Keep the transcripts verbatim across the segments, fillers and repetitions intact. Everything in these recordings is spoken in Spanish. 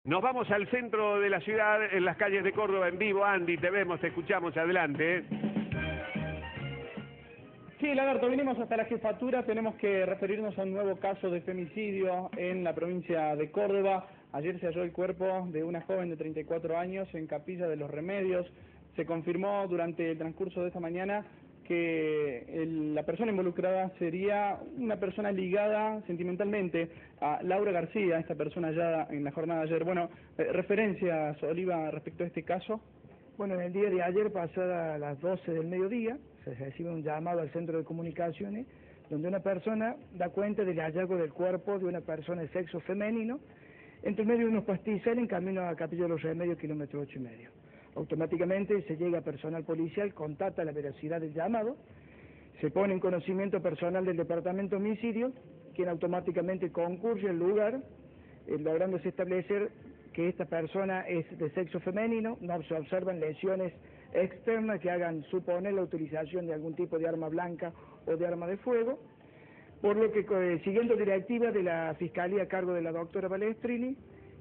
Nos vamos al centro de la ciudad, en las calles de Córdoba, en vivo. Andy, te vemos, te escuchamos, adelante. Sí, Lagarto, vinimos hasta la jefatura, tenemos que referirnos a un nuevo caso de femicidio en la provincia de Córdoba. Ayer se halló el cuerpo de una joven de treinta y cuatro años en Capilla de los Remedios. Se confirmó durante el transcurso de esta mañana que el, la persona involucrada sería una persona ligada sentimentalmente a Laura García, esta persona hallada en la jornada de ayer. Bueno, eh, referencias, Oliva, respecto a este caso. Bueno, en el día de ayer, pasadas las doce del mediodía, se recibe un llamado al centro de comunicaciones, donde una persona da cuenta del hallazgo del cuerpo de una persona de sexo femenino, entre medio de unos pastizales en camino a Capilla de los Remedios, kilómetro ocho y medio. Automáticamente se llega personal policial, contacta la veracidad del llamado, se pone en conocimiento personal del departamento de homicidio, quien automáticamente concurre al lugar, eh, lográndose establecer que esta persona es de sexo femenino. No se observan lesiones externas que hagan suponer la utilización de algún tipo de arma blanca o de arma de fuego, por lo que, eh, siguiendo directivas de la Fiscalía a cargo de la doctora Balestrini,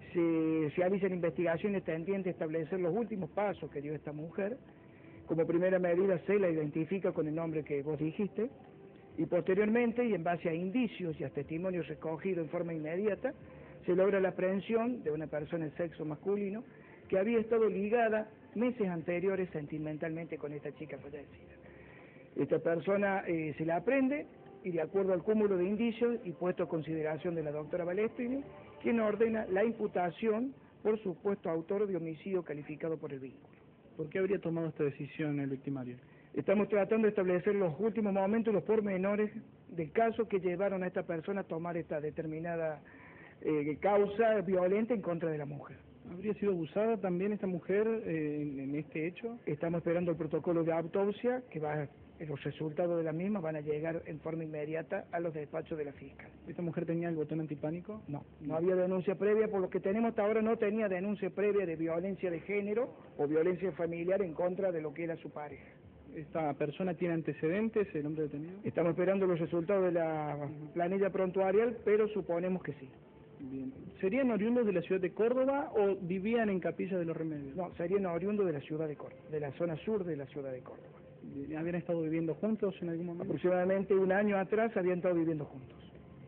se realizan investigaciones tendientes a establecer los últimos pasos que dio esta mujer. Como primera medida se la identifica con el nombre que vos dijiste, y posteriormente, y en base a indicios y a testimonios recogidos en forma inmediata, se logra la aprehensión de una persona de sexo masculino que había estado ligada meses anteriores sentimentalmente con esta chica fallecida. Esta persona eh, se la aprende y, de acuerdo al cúmulo de indicios y puesto a consideración de la doctora Balestrini, quien ordena la imputación por supuesto autor de homicidio calificado por el vínculo. ¿Por qué habría tomado esta decisión el victimario? Estamos tratando de establecer los últimos momentos, los pormenores del caso que llevaron a esta persona a tomar esta determinada eh, causa violenta en contra de la mujer. ¿Habría sido abusada también esta mujer eh, en, en este hecho? Estamos esperando el protocolo de autopsia, que va, los resultados de la misma van a llegar en forma inmediata a los despachos de la fiscal. ¿Esta mujer tenía el botón antipánico? No, no había denuncia previa, por lo que tenemos hasta ahora no tenía denuncia previa de violencia de género o violencia familiar en contra de lo que era su pareja. ¿Esta persona tiene antecedentes, el hombre detenido? Estamos esperando los resultados de la planilla prontuarial, pero suponemos que sí. Bien. ¿Serían oriundos de la ciudad de Córdoba o vivían en Capilla de los Remedios? No, serían oriundos de la ciudad de Córdoba, de la zona sur de la ciudad de Córdoba. ¿Habían estado viviendo juntos en algún momento? Aproximadamente un año atrás habían estado viviendo juntos.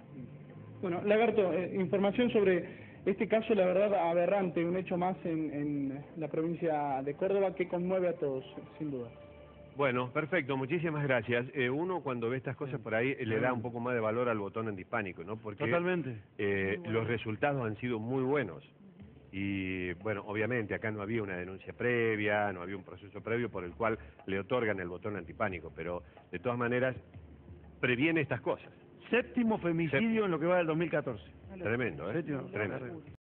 Bueno, Lagarto, eh, información sobre este caso, la verdad, aberrante, un hecho más en, en la provincia de Córdoba que conmueve a todos, sin duda. Bueno, perfecto, muchísimas gracias. Eh, uno cuando ve estas cosas por ahí eh, le da un poco más de valor al botón antihispánico, ¿no? Porque Totalmente. Eh, los resultados han sido muy buenos. Y bueno, obviamente acá no había una denuncia previa, no había un proceso previo por el cual le otorgan el botón antipánico, pero de todas maneras previene estas cosas. Séptimo femicidio Sép... en lo que va del dos mil catorce. Tremendo, ¿eh? Séptimo. Tremendo.